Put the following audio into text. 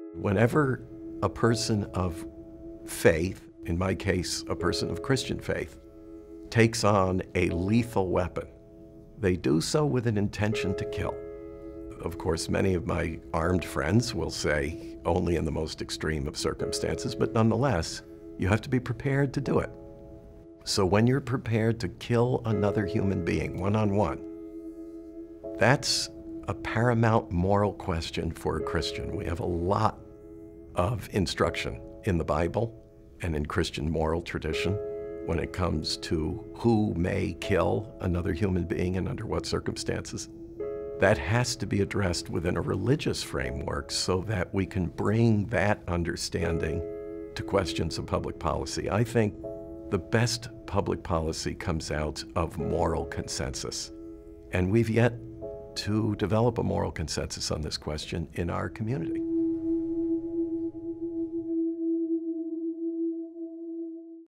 Whenever a person of faith, in my case, a person of Christian faith, takes on a lethal weapon, they do so with an intention to kill. Of course, many of my armed friends will say only in the most extreme of circumstances, but nonetheless, you have to be prepared to do it. So when you're prepared to kill another human being one-on-one, that's a paramount moral question for a Christian. We have a lot of instruction in the Bible and in Christian moral tradition when it comes to who may kill another human being and under what circumstances. That has to be addressed within a religious framework so that we can bring that understanding to questions of public policy. I think the best public policy comes out of moral consensus. And we've yet to develop a moral consensus on this question in our community.